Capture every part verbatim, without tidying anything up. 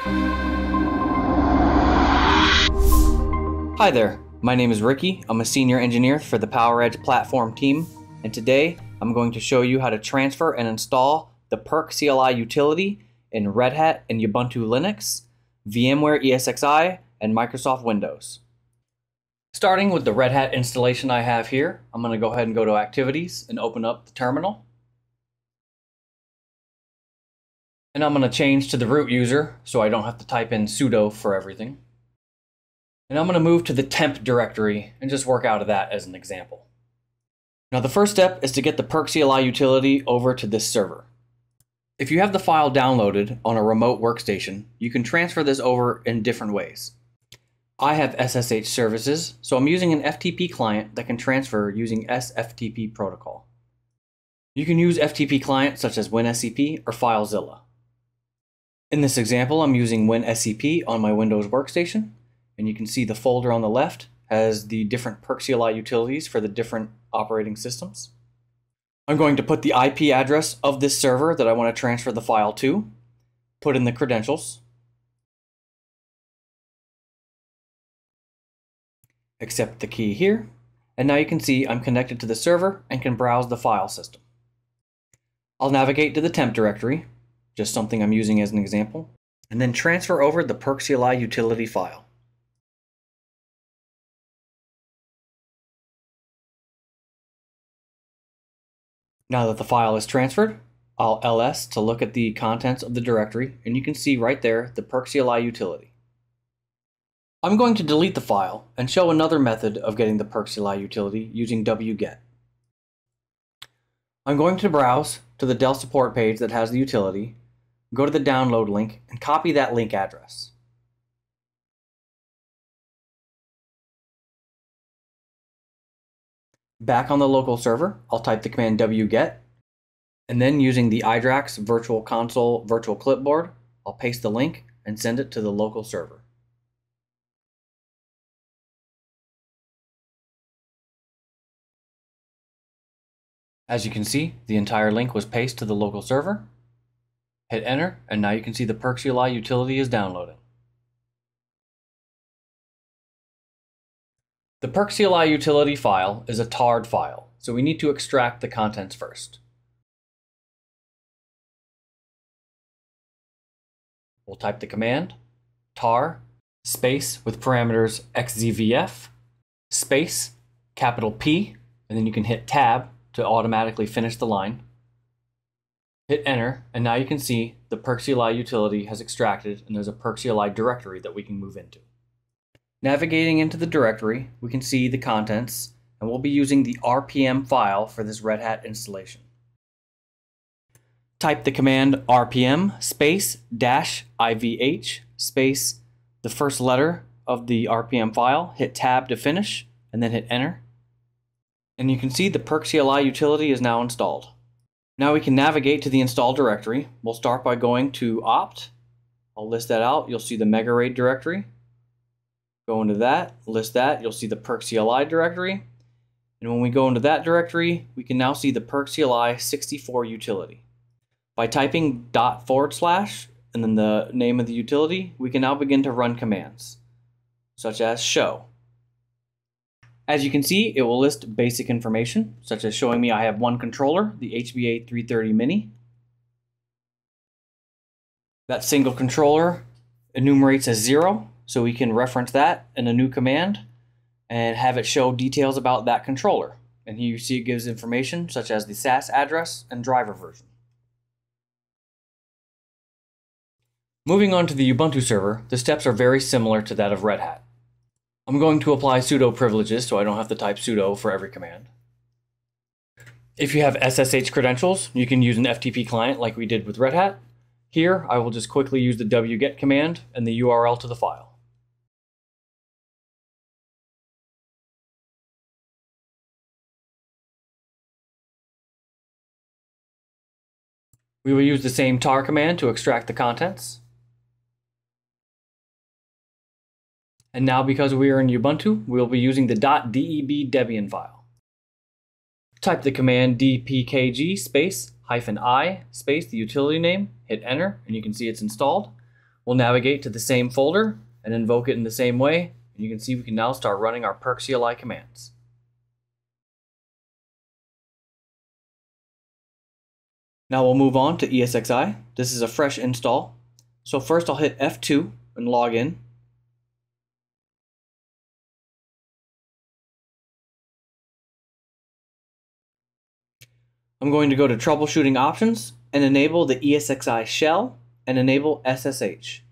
Hi there, my name is Ricky. I'm a senior engineer for the PowerEdge platform team, and today I'm going to show you how to transfer and install the Perk C L I utility in Red Hat and Ubuntu Linux, VMware E S X i, and Microsoft Windows. Starting with the Red Hat installation I have here, I'm going to go ahead and go to Activities and open up the terminal. And I'm going to change to the root user so I don't have to type in sudo for everything. And I'm going to move to the temp directory and just work out of that as an example. Now the first step is to get the Perk C L I utility over to this server. If you have the file downloaded on a remote workstation, you can transfer this over in different ways. I have S S H services, so I'm using an F T P client that can transfer using S F T P protocol. You can use F T P clients such as WinSCP or FileZilla. In this example, I'm using WinSCP on my Windows workstation. And you can see the folder on the left has the different Perk C L I utilities for the different operating systems. I'm going to put the I P address of this server that I want to transfer the file to, put in the credentials, accept the key here, and now you can see I'm connected to the server and can browse the file system. I'll navigate to the temp directory, just something I'm using as an example, and then transfer over the Perk C L I utility file. Now that the file is transferred, I'll L S to look at the contents of the directory, and you can see right there the Perk C L I utility. I'm going to delete the file and show another method of getting the Perk C L I utility using wget. I'm going to browse to the Dell support page that has the utility, go to the download link, and copy that link address. Back on the local server, I'll type the command wget, and then using the iDRAX Virtual Console Virtual Clipboard, I'll paste the link and send it to the local server. As you can see, the entire link was pasted to the local server. Hit enter, and now you can see the Perk C L I utility is downloading. The Perk C L I utility file is a tarred file, so we need to extract the contents first. We'll type the command tar space with parameters xzvf space capital P, and then you can hit tab to automatically finish the line. Hit enter, and now you can see the Perk C L I utility has extracted, and there's a Perk C L I directory that we can move into. Navigating into the directory, we can see the contents, and we'll be using the R P M file for this Red Hat installation. Type the command R P M space dash I V H space the first letter of the R P M file, hit tab to finish, and then hit enter. And you can see the Perk C L I utility is now installed. Now we can navigate to the install directory. We'll start by going to opt. I'll list that out. You'll see the MegaRAID directory. Go into that, list that, you'll see the Perk C L I directory. And when we go into that directory, we can now see the Perk C L I sixty-four utility. By typing dot forward slash and then the name of the utility, we can now begin to run commands, such as show. As you can see, it will list basic information, such as showing me I have one controller, the H B A three thirty Mini. That single controller enumerates as zero, so we can reference that in a new command and have it show details about that controller. And here you see it gives information such as the S A S address and driver version. Moving on to the Ubuntu server, the steps are very similar to that of Red Hat. I'm going to apply sudo privileges so I don't have to type sudo for every command. If you have S S H credentials, you can use an F T P client like we did with Red Hat. Here, I will just quickly use the wget command and the U R L to the file. We will use the same tar command to extract the contents. And now, because we are in Ubuntu, we will be using the .deb Debian file. Type the command dpkg space hyphen I space the utility name, hit enter, and you can see it's installed. we'll navigate to the same folder and invoke it in the same way. And you can see we can now start running our perkcli commands. Now we'll move on to E S X i. This is a fresh install. So first I'll hit F two and log in. I'm going to go to Troubleshooting Options and enable the E S X i shell and enable S S H.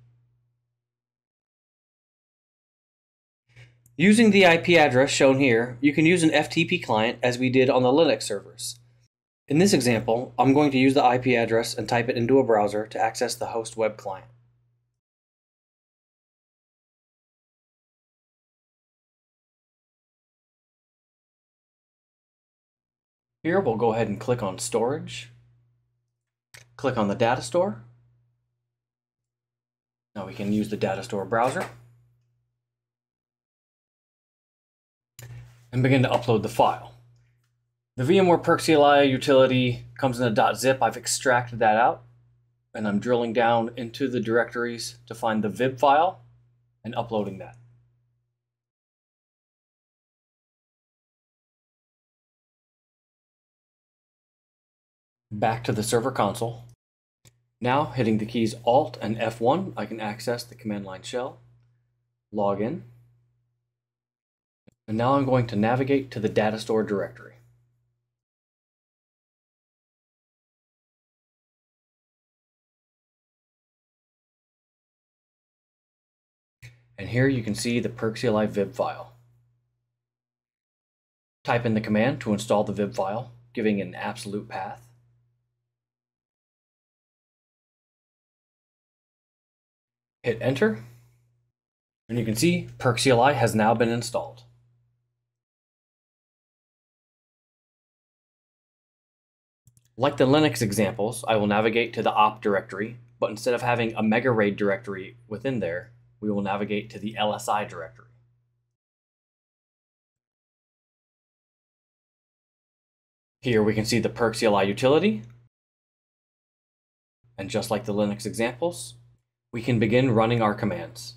Using the I P address shown here, you can use an F T P client as we did on the Linux servers. In this example, I'm going to use the I P address and type it into a browser to access the host web client. Here we'll go ahead and click on Storage. Click on the Data Store. Now we can use the Data Store browser and begin to upload the file. The VMware perkcli utility comes in a .zip. I've extracted that out and I'm drilling down into the directories to find the vib file and uploading that. Back to the server console. Now hitting the keys Alt and F one, I can access the command line shell, log in, and now I'm going to navigate to the data store directory. And here you can see the perkcli vib file. Type in the command to install the vib file, giving an absolute path. Hit enter, and you can see perkcli has now been installed. Like the Linux examples, I will navigate to the op directory, but instead of having a mega raid directory within there, we will navigate to the L S I directory. Here we can see the perkcli utility, and just like the Linux examples, we can begin running our commands.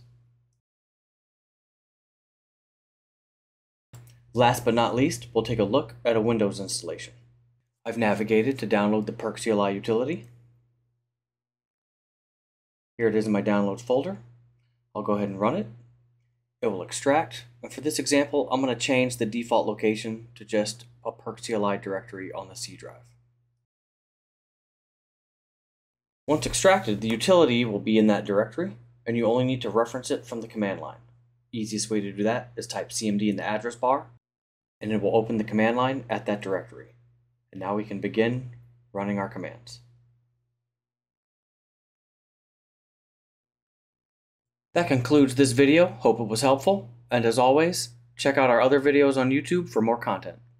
Last but not least, we'll take a look at a Windows installation. I've navigated to download the perkcli utility. Here it is in my downloads folder. I'll go ahead and run it. It will extract, and for this example, I'm going to change the default location to just a perkcli directory on the C drive. Once extracted, the utility will be in that directory, and you only need to reference it from the command line. Easiest way to do that is type C M D in the address bar, and it will open the command line at that directory. And now we can begin running our commands. That concludes this video. Hope it was helpful, and as always, check out our other videos on YouTube for more content.